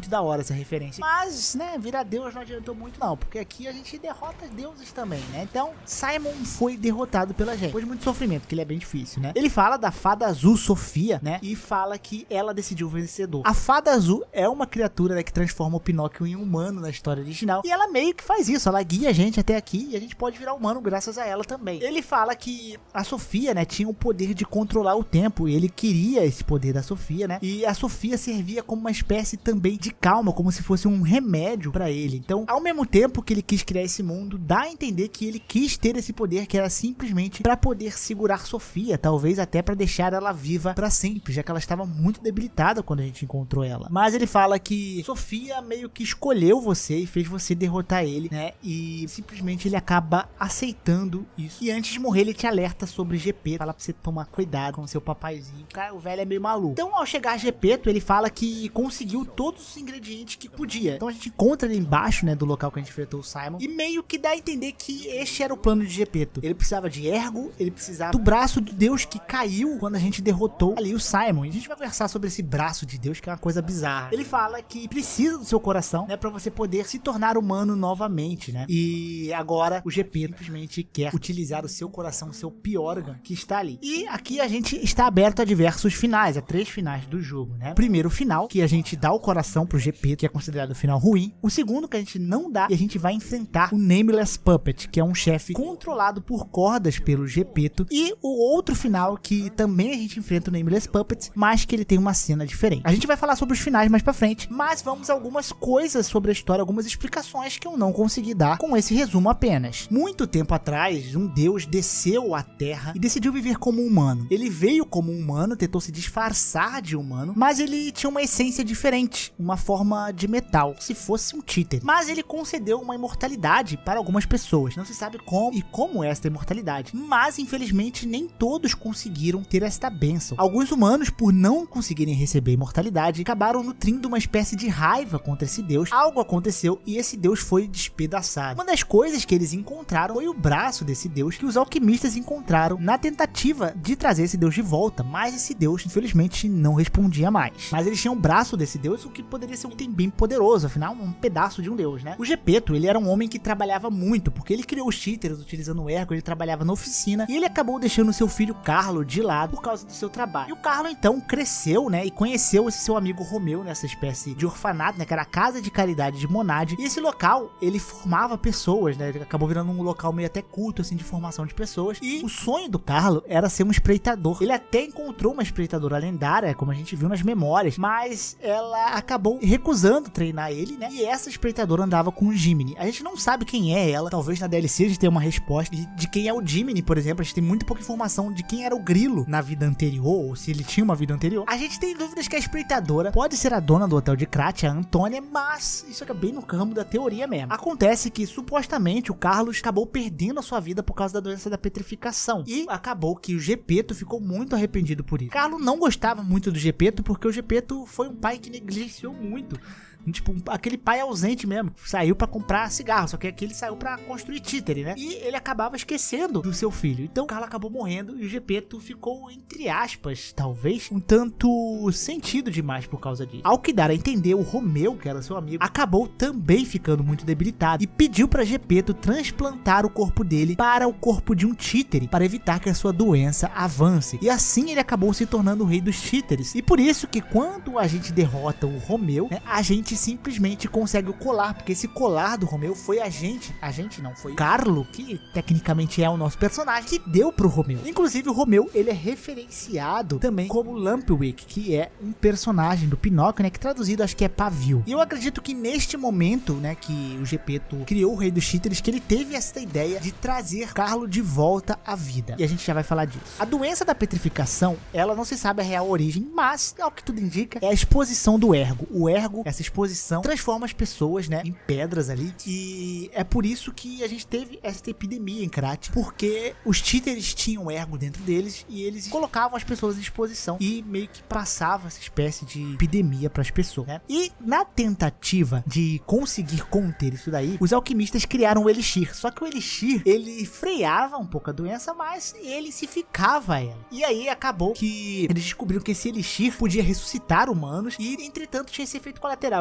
muito da hora essa referência. Mas, né, virar deus não adiantou muito não, porque aqui a gente derrota deuses também, né? Então, Simon foi derrotado pela gente, depois de muito sofrimento, que ele é bem difícil, né? Ele fala da fada azul Sofia, né? E fala que ela decidiu o vencedor. A fada azul é uma criatura, né, que transforma o Pinóquio em humano na história original, e ela meio que faz isso, ela guia a gente até aqui e a gente pode virar humano graças a ela também. Ele fala que a Sofia, né, tinha o poder de controlar o tempo e ele queria esse poder da Sofia, né? E a Sofia servia como uma espécie também de calma, como se fosse um remédio pra ele. Então, ao mesmo tempo que ele quis criar esse mundo, dá a entender que ele quis ter esse poder, que era simplesmente pra poder segurar Sofia, talvez até pra deixar ela viva pra sempre, já que ela estava muito debilitada quando a gente encontrou ela. Mas ele fala que Sofia meio que escolheu você e fez você derrotar ele, né? E simplesmente ele acaba aceitando isso. E antes de morrer, ele te alerta sobre Gepeto, fala pra você tomar cuidado com seu papaizinho. Cara, o velho é meio maluco. Então, ao chegar a Gepeto, ele fala que conseguiu todos os ingredientes que podia. Então a gente encontra ele embaixo, né, do local que a gente enfrentou o Simon, e meio que dá a entender que este era o plano de Gepeto. Ele precisava de Ergo, ele precisava do braço de Deus que caiu quando a gente derrotou ali o Simon. E a gente vai conversar sobre esse braço de Deus, que é uma coisa bizarra. Ele fala que precisa do seu coração, né, pra você poder se tornar humano novamente, né? E agora o Gepeto simplesmente quer utilizar o seu coração, o seu Piorgan, que está ali. E aqui a gente está aberto a diversos finais, a três finais do jogo, né? O primeiro final, que a gente dá o coração pro Gepeto, que é considerado o final ruim. O segundo, que a gente não dá, e a gente vai enfrentar o Nameless Puppet, que é um chefe controlado por cordas pelo Gepeto. E o outro final, que também a gente enfrenta o Nameless Puppet, mas que ele tem uma cena diferente. A gente vai falar sobre os finais mais pra frente, mas vamos a algumas coisas sobre a história, algumas explicações que eu não consegui dar com esse resumo apenas. Muito tempo atrás, um deus desceu à Terra e decidiu viver como humano. Ele veio como humano, tentou se disfarçar de humano, mas ele tinha uma essência diferente, uma forma de metal, se fosse um títere. Mas ele concedeu uma imortalidade para algumas pessoas. Não se sabe como e como é esta imortalidade, mas infelizmente nem todos conseguiram ter esta bênção. Alguns humanos, por não conseguirem receber imortalidade, acabaram nutrindo uma espécie de raiva contra esse deus. Algo aconteceu e esse deus foi despedaçado. Uma das coisas que eles encontraram foi o braço desse deus, que os alquimistas encontraram na tentativa de trazer esse deus de volta, mas esse deus infelizmente não respondia mais. Mas eles tinham o braço desse deus, o que poderia ser um item bem poderoso, afinal um pedaço de um deus, né? O Gepeto, ele era um homem que trabalhava muito, porque ele criou os títeres utilizando o Ergo, ele trabalhava na oficina e ele acabou deixando seu filho Carlo de lado por causa do seu trabalho. E o Carlo então cresceu, né, e conheceu esse seu amigo Romeu nessa espécie de orfanato, né, que era a casa de caridade de Monade. E esse local, ele formava pessoas, né? Ele acabou virando um local meio até culto, assim, de formação de pessoas. E o sonho do Carlo era ser um espreitador. Ele até encontrou uma espreitadora lendária, como a gente viu nas memórias, mas ela acabou recusando treinar ele, né? E essa espreitadora andava com o Jiminy. A gente não sabe quem é ela, talvez na D L C a gente tenha uma resposta de, de quem é o Jiminy, por exemplo. A gente tem muito pouca informação de quem era o Grilo na vida anterior, ou se ele tinha uma vida anterior. A gente tem dúvidas que a espreitadora pode ser a dona do Hotel de Krat, a Antônia, mas isso é bem no campo da teoria mesmo. Acontece que, supostamente, o Carlos acabou perdendo a sua vida por causa da doença da petrificação. E acabou que o Gepeto ficou muito arrependido por isso. Carlos não gostava muito do Gepeto, porque o Gepeto foi um pai que negligenciou muito. Tipo, aquele pai ausente mesmo, que saiu pra comprar cigarro, só que aqui ele saiu pra construir títere, né? E ele acabava esquecendo do seu filho. Então o Carlo acabou morrendo e o Gepeto ficou, entre aspas, talvez, um tanto sentido demais por causa disso. Ao que dar a entender, o Romeu, que era seu amigo, acabou também ficando muito debilitado e pediu pra Gepeto transplantar o corpo dele para o corpo de um títere, para evitar que a sua doença avance. E assim ele acabou se tornando o rei dos títeres. E por isso que quando a gente derrota o Romeu, né, a gente simplesmente consegue o colar, porque esse colar do Romeu foi a gente, a gente não, foi Carlo, que tecnicamente é o nosso personagem, que deu pro Romeu. Inclusive o Romeu, ele é referenciado também como Lampwick, que é um personagem do Pinóquio, né, que traduzido acho que é pavio. E eu acredito que neste momento, né, que o Gepeto criou o Rei dos Títeres, que ele teve essa ideia de trazer Carlo de volta à vida. E a gente já vai falar disso. A doença da petrificação, ela não se sabe a real origem, mas, ao que tudo indica, é a exposição do Ergo. O Ergo, essa exposição transforma as pessoas, né, em pedras ali, e é por isso que a gente teve essa epidemia em Krat, porque os títeres tinham Ergo dentro deles e eles colocavam as pessoas em exposição e meio que passava essa espécie de epidemia para as pessoas, né? E na tentativa de conseguir conter isso daí, os alquimistas criaram o Elixir, só que o Elixir, ele freava um pouco a doença, mas ele se ficava ela. E aí acabou que eles descobriram que esse Elixir podia ressuscitar humanos e, entretanto, tinha esse efeito colateral,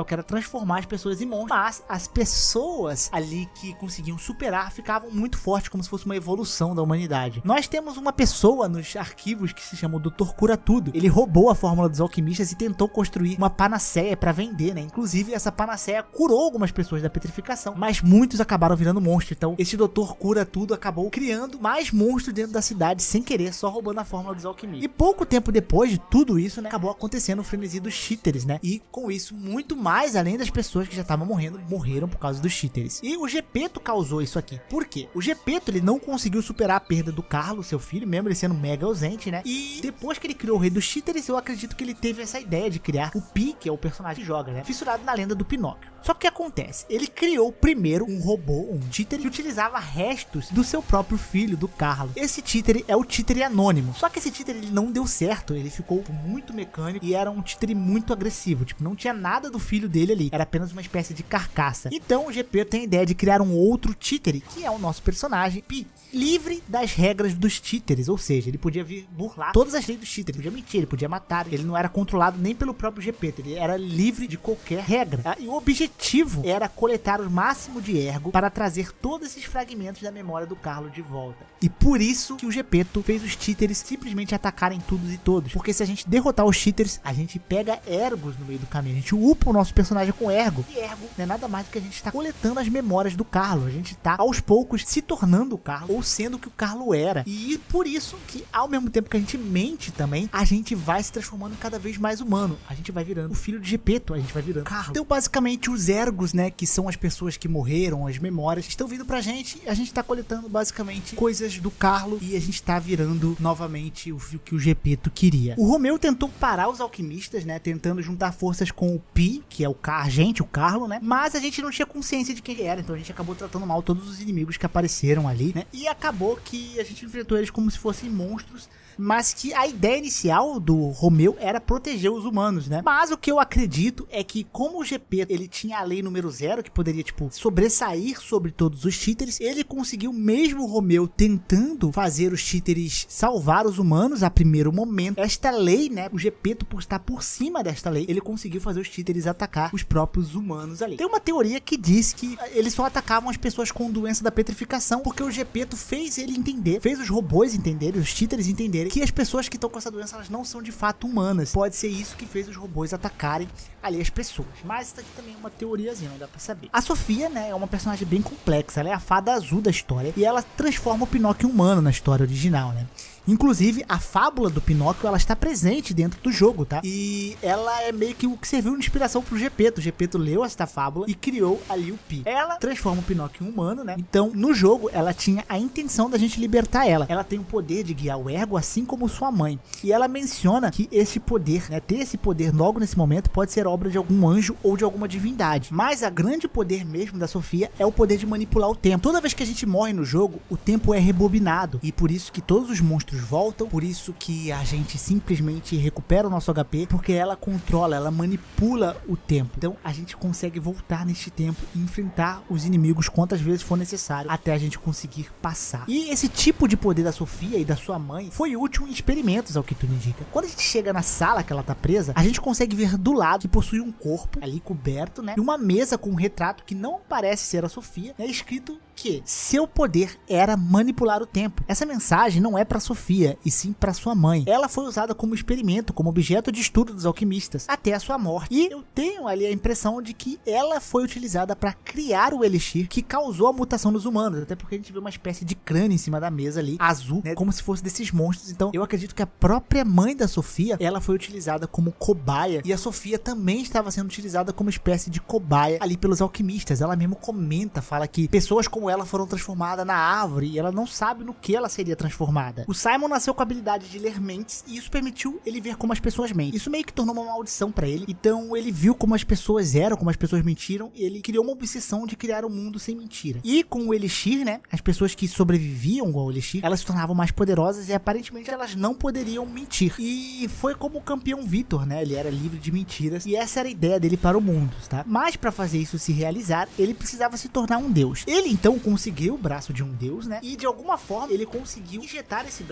que era transformar as pessoas em monstros, mas as pessoas ali que conseguiam superar ficavam muito fortes, como se fosse uma evolução da humanidade. Nós temos uma pessoa nos arquivos que se chama o doutor Cura-Tudo. Ele roubou a fórmula dos alquimistas e tentou construir uma panaceia para vender, né? Inclusive, essa panaceia curou algumas pessoas da petrificação, mas muitos acabaram virando monstro. Então, esse doutor Cura-Tudo acabou criando mais monstros dentro da cidade sem querer, só roubando a fórmula dos alquimistas. E pouco tempo depois de tudo isso, né, acabou acontecendo o frenesi dos cheaters, né? E com isso, muito mais, além das pessoas que já estavam morrendo, morreram por causa dos cheaters. E o Gepeto causou isso aqui. Por quê? O Gepeto, ele não conseguiu superar a perda do Carlos, seu filho, mesmo ele sendo mega ausente, né? E depois que ele criou o Rei dos Cheaters, eu acredito que ele teve essa ideia de criar o Pi, que é o personagem que joga, né? Fissurado na lenda do Pinóquio. Só que o que acontece? Ele criou primeiro um robô, um títere, que utilizava restos do seu próprio filho, do Carlos. Esse títere é o títere anônimo. Só que esse títere ele não deu certo, ele ficou muito mecânico e era um títere muito agressivo. Tipo, não tinha nada do filho dele ali, era apenas uma espécie de carcaça. Então o G P tem a ideia de criar um outro títere, que é o nosso personagem, Pi, livre das regras dos títeres, ou seja, ele podia vir burlar todas as leis dos títeres, ele podia mentir, ele podia matar, ele não era controlado nem pelo próprio G P, ele era livre de qualquer regra. E o objetivo era coletar o máximo de ergo para trazer todos esses fragmentos da memória do Carlos de volta. E por isso que o Gepeto fez os títeres simplesmente atacarem todos e todos, porque se a gente derrotar os títeres, a gente pega ergos no meio do caminho, a gente upa o nosso personagem com ergo, e ergo não é nada mais do que a gente está coletando as memórias do Carlos, a gente está aos poucos se tornando o Carlos, ou sendo o que o Carlos era. E por isso que ao mesmo tempo que a gente mente também, a gente vai se transformando cada vez mais humano, a gente vai virando o filho de Gepeto, a gente vai virando Carlos. Então basicamente os ergos, né, que são as pessoas que morreram, as memórias, estão vindo pra gente, e a gente tá coletando basicamente coisas do Carlos, e a gente tá virando novamente o que o Gepeto queria. O Romeu tentou parar os alquimistas, né, tentando juntar forças com o Pi, que é o Car, gente, o Carlos, né, mas a gente não tinha consciência de quem era, então a gente acabou tratando mal todos os inimigos que apareceram ali, né, e acabou que a gente enfrentou eles como se fossem monstros, mas que a ideia inicial do Romeu era proteger os humanos, né? Mas o que eu acredito é que como o Gepeto, ele tinha a lei número zero, que poderia, tipo, sobressair sobre todos os títeres, ele conseguiu, mesmo o Romeu tentando fazer os títeres salvar os humanos a primeiro momento, esta lei, né, o Gepeto, por estar por cima desta lei, ele conseguiu fazer os títeres atacar os próprios humanos ali. Tem uma teoria que diz que eles só atacavam as pessoas com doença da petrificação, porque o Gepeto fez ele entender, fez os robôs entenderem, os títeres entenderem que as pessoas que estão com essa doença, elas não são de fato humanas. Pode ser isso que fez os robôs atacarem ali as pessoas. Mas isso aqui também é uma teoriazinha, não dá pra saber. A Sofia, né, é uma personagem bem complexa. Ela é a fada azul da história e ela transforma o Pinóquio humano na história original, né? Inclusive, a fábula do Pinóquio, ela está presente dentro do jogo, tá? E ela é meio que o que serviu de inspiração pro Gepeto. O Gepeto leu esta fábula e criou ali o Pi. Ela transforma o Pinóquio em humano, né? Então, no jogo, ela tinha a intenção da gente libertar ela. Ela tem o poder de guiar o ergo, assim como sua mãe. E ela menciona que esse poder, né? Ter esse poder logo nesse momento pode ser obra de algum anjo ou de alguma divindade. Mas a grande poder mesmo da Sofia é o poder de manipular o tempo. Toda vez que a gente morre no jogo, o tempo é rebobinado. E por isso que todos os monstros voltam, por isso que a gente simplesmente recupera o nosso H P, porque ela controla, ela manipula o tempo. Então a gente consegue voltar neste tempo e enfrentar os inimigos quantas vezes for necessário até a gente conseguir passar. E esse tipo de poder da Sofia e da sua mãe foi útil em experimentos, ao que tudo indica. Quando a gente chega na sala que ela tá presa, a gente consegue ver do lado que possui um corpo ali coberto, né, e uma mesa com um retrato que não parece ser a Sofia, né, escrito que seu poder era manipular o tempo. Essa mensagem não é pra Sofia, e sim pra sua mãe. Ela foi usada como experimento, como objeto de estudo dos alquimistas, até a sua morte. E eu tenho ali a impressão de que ela foi utilizada pra criar o Elixir que causou a mutação nos humanos, até porque a gente vê uma espécie de crânio em cima da mesa ali, azul, né, como se fosse desses monstros. Então eu acredito que a própria mãe da Sofia, ela foi utilizada como cobaia, e a Sofia também estava sendo utilizada como espécie de cobaia ali pelos alquimistas. Ela mesmo comenta, fala que pessoas como ela foram transformadas na árvore e ela não sabe no que ela seria transformada. O Simon nasceu com a habilidade de ler mentes e isso permitiu ele ver como as pessoas mentem. Isso meio que tornou uma maldição pra ele. Então ele viu como as pessoas eram, como as pessoas mentiram, e ele criou uma obsessão de criar um mundo sem mentira. E com o Elixir, né, as pessoas que sobreviviam ao Elixir, elas se tornavam mais poderosas e aparentemente elas não poderiam mentir. E foi como o campeão Vitor, né, ele era livre de mentiras e essa era a ideia dele para o mundo, tá? Mas para fazer isso se realizar, ele precisava se tornar um deus. Ele então conseguiu o braço de um deus, né, e de alguma forma ele conseguiu injetar esse braço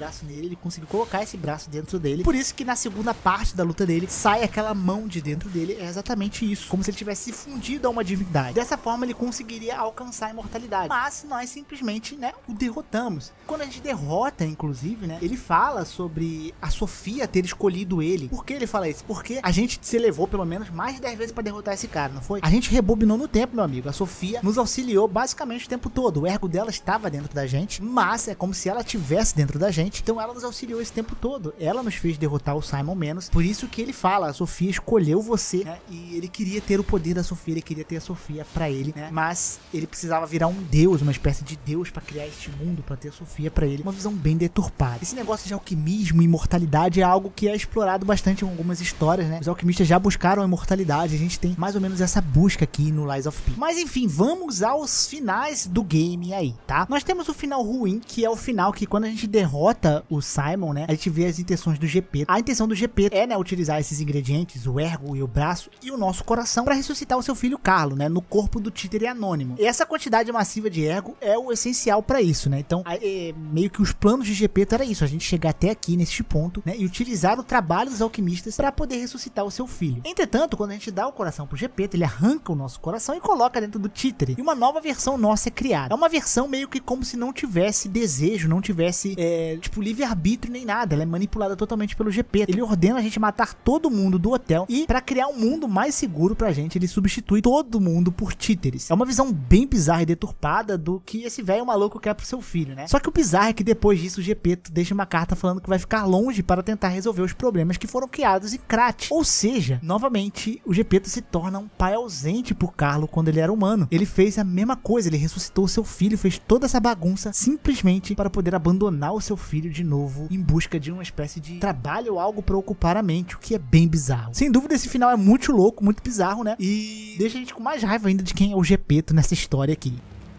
braço nele, ele conseguiu colocar esse braço dentro dele. Por isso que na segunda parte da luta dele, sai aquela mão de dentro dele. É exatamente isso, como se ele tivesse se fundido a uma divindade. Dessa forma ele conseguiria alcançar a imortalidade. Mas nós simplesmente, né, o derrotamos. Quando a gente derrota, inclusive, né, ele fala sobre a Sofia ter escolhido ele. Por que ele fala isso? Porque a gente se levou pelo menos mais de dez vezes pra derrotar esse cara, não foi? A gente rebobinou no tempo, meu amigo. A Sofia nos auxiliou basicamente o tempo todo. O ergo dela estava dentro da gente, mas é como se ela estivesse dentro da gente. Então ela nos auxiliou esse tempo todo. Ela nos fez derrotar o Simon Menos. Por isso que ele fala, a Sofia escolheu você, né? E ele queria ter o poder da Sofia, ele queria ter a Sofia pra ele, né? Mas ele precisava virar um deus, uma espécie de deus pra criar este mundo, pra ter a Sofia pra ele. Uma visão bem deturpada. Esse negócio de alquimismo e imortalidade é algo que é explorado bastante em algumas histórias, né? Os alquimistas já buscaram a imortalidade. A gente tem mais ou menos essa busca aqui no Lies of P. Mas enfim, vamos aos finais do game aí, tá? Nós temos o final ruim, que é o final que quando a gente derrota o Simon, né, a gente vê as intenções do Gepeto. A intenção do Gepeto é, né, utilizar esses ingredientes, o ergo e o braço e o nosso coração para ressuscitar o seu filho Carlo, né, no corpo do títere anônimo. E essa quantidade massiva de ergo é o essencial para isso, né? Então, é, meio que os planos de Gepeto era isso, a gente chegar até aqui neste ponto, né, e utilizar o trabalho dos alquimistas para poder ressuscitar o seu filho. Entretanto, quando a gente dá o coração pro Gepeto, ele arranca o nosso coração e coloca dentro do títere. E uma nova versão nossa é criada. É uma versão meio que como se não tivesse desejo, não tivesse, é, tipo, livre-arbítrio nem nada. Ela é manipulada totalmente pelo Gepeto. Ele ordena a gente matar todo mundo do hotel e, para criar um mundo mais seguro pra gente, ele substitui todo mundo por títeres. É uma visão bem bizarra e deturpada do que esse velho maluco quer pro seu filho, né? Só que o bizarro é que depois disso o Gepeto deixa uma carta falando que vai ficar longe para tentar resolver os problemas que foram criados em Krat. Ou seja, novamente, o Gepeto se torna um pai ausente por Carlo quando ele era humano. Ele fez a mesma coisa, ele ressuscitou o seu filho, fez toda essa bagunça simplesmente para poder abandonar o seu filho de novo em busca de uma espécie de trabalho ou algo para ocupar a mente, o que é bem bizarro. Sem dúvida, esse final é muito louco, muito bizarro, né? E deixa a gente com mais raiva ainda de quem é o Gepeto nessa história aqui.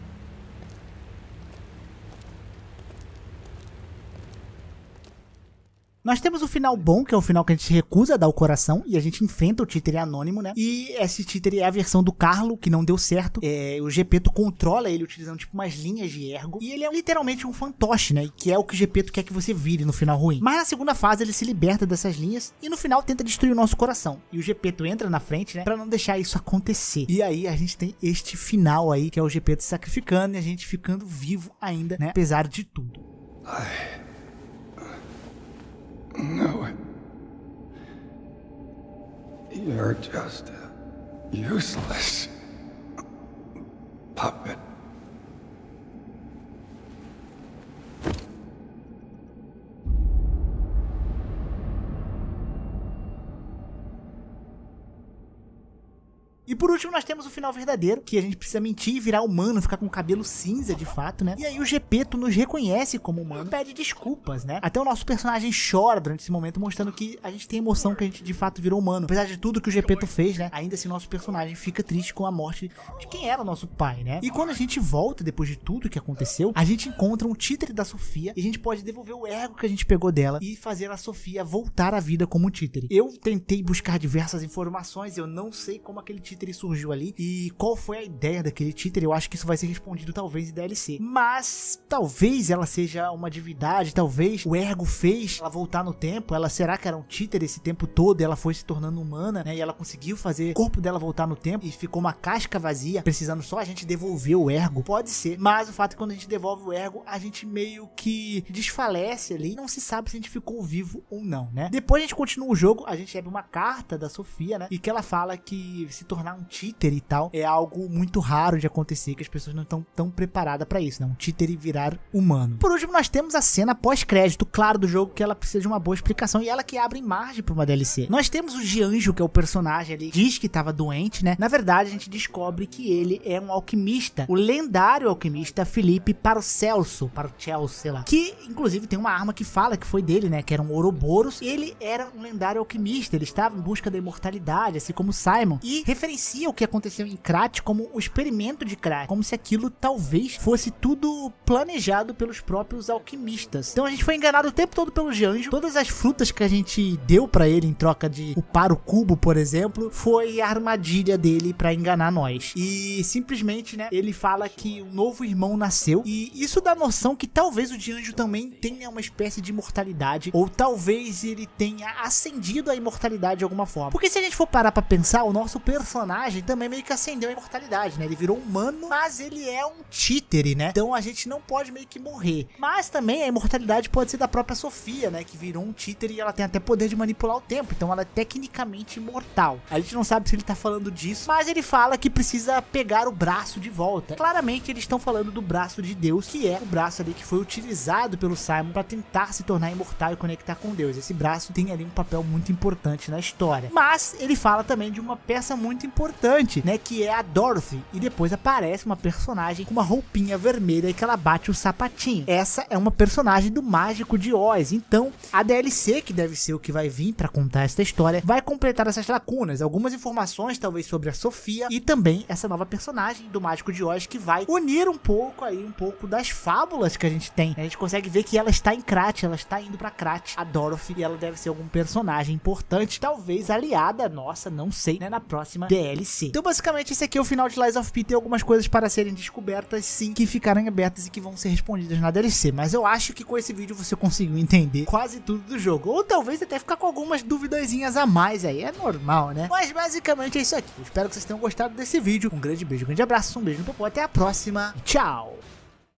Nós temos o final bom, que é o final que a gente recusa a dar o coração e a gente enfrenta o títere anônimo, né? E esse títere é a versão do Carlo, que não deu certo. É, o Gepeto controla ele utilizando tipo umas linhas de ergo. E ele é literalmente um fantoche, né? Que é o que o Gepeto quer que você vire no final ruim. Mas na segunda fase ele se liberta dessas linhas e no final tenta destruir o nosso coração. E o Gepeto entra na frente, né? Pra não deixar isso acontecer. E aí a gente tem este final aí, que é o Gepeto se sacrificando e a gente ficando vivo ainda, né? Apesar de tudo. Ai. No. You're just a useless puppet. E por último nós temos o final verdadeiro, que a gente precisa mentir e virar humano, ficar com o cabelo cinza de fato, né? E aí o Gepeto nos reconhece como humano, pede desculpas, né? Até o nosso personagem chora durante esse momento, mostrando que a gente tem emoção que a gente de fato virou humano. Apesar de tudo que o Gepeto fez, né? Ainda assim nosso personagem fica triste com a morte de quem era o nosso pai, né? E quando a gente volta, depois de tudo que aconteceu, a gente encontra um títere da Sofia e a gente pode devolver o ergo que a gente pegou dela e fazer a Sofia voltar à vida como um títere. Eu tentei buscar diversas informações, eu não sei como aquele títere surgiu ali e qual foi a ideia daquele títere. Eu acho que isso vai ser respondido talvez em D L C, mas talvez ela seja uma divindade, talvez o ergo fez ela voltar no tempo. Ela, será que era um títere esse tempo todo e ela foi se tornando humana, né? E ela conseguiu fazer o corpo dela voltar no tempo e ficou uma casca vazia, precisando só a gente devolver o ergo. Pode ser, mas o fato é que quando a gente devolve o ergo, a gente meio que desfalece ali, não se sabe se a gente ficou vivo ou não, né? Depois a gente continua o jogo, a gente recebe uma carta da Sofia, né? E que ela fala que se tornar um títere e tal é algo muito raro de acontecer, que as pessoas não estão tão preparadas pra isso, né? Um títere virar humano. Por último, nós temos a cena pós-crédito, claro, do jogo, que ela precisa de uma boa explicação e ela que abre margem pra uma D L C. Nós temos o Gianjo, que é o personagem ali, diz que tava doente, né? Na verdade, a gente descobre que ele é um alquimista, o lendário alquimista Felipe Paracelso, Paracelso, sei lá, que inclusive tem uma arma que fala que foi dele, né? Que era um Ouroboros. Ele era um lendário alquimista, ele estava em busca da imortalidade, assim como Simon, e referencia inicia o que aconteceu em Krat como o experimento de Krat, como se aquilo talvez fosse tudo planejado pelos próprios alquimistas. Então a gente foi enganado o tempo todo pelo Jianjo. Todas as frutas que a gente deu pra ele em troca de upar o cubo, por exemplo, foi a armadilha dele pra enganar nós. E simplesmente, né, ele fala que um novo irmão nasceu, e isso dá noção que talvez o Jianjo também tenha uma espécie de imortalidade, ou talvez ele tenha ascendido a imortalidade de alguma forma. Porque se a gente for parar pra pensar, o nosso personagem também meio que ascendeu a imortalidade, né? Ele virou humano, mas ele é um títere, né? Então a gente não pode meio que morrer. Mas também a imortalidade pode ser da própria Sofia, né? Que virou um títere e ela tem até poder de manipular o tempo, então ela é tecnicamente imortal. A gente não sabe se ele tá falando disso, mas ele fala que precisa pegar o braço de volta. Claramente eles estão falando do braço de Deus, que é o braço ali que foi utilizado pelo Simon para tentar se tornar imortal e conectar com Deus. Esse braço tem ali um papel muito importante na história. Mas ele fala também de uma peça muito importante, né, que é a Dorothy, e depois aparece uma personagem com uma roupinha vermelha e que ela bate o sapatinho. Essa é uma personagem do Mágico de Oz. Então a D L C, que deve ser o que vai vir para contar esta história, vai completar essas lacunas, algumas informações talvez sobre a Sofia e também essa nova personagem do Mágico de Oz, que vai unir um pouco aí um pouco das fábulas que a gente tem. A gente consegue ver que ela está em Krat, ela está indo para Krat, a Dorothy, e ela deve ser algum personagem importante, talvez aliada nossa, não sei, né, na próxima D L C. Então basicamente esse aqui é o final de Lies of P. Tem algumas coisas para serem descobertas, sim, que ficarão abertas e que vão ser respondidas na D L C, mas eu acho que com esse vídeo você conseguiu entender quase tudo do jogo, ou talvez até ficar com algumas duvidazinhas a mais aí, é normal, né? Mas basicamente é isso aqui. Eu espero que vocês tenham gostado desse vídeo. Um grande beijo, um grande abraço, um beijo no popô, até a próxima, tchau!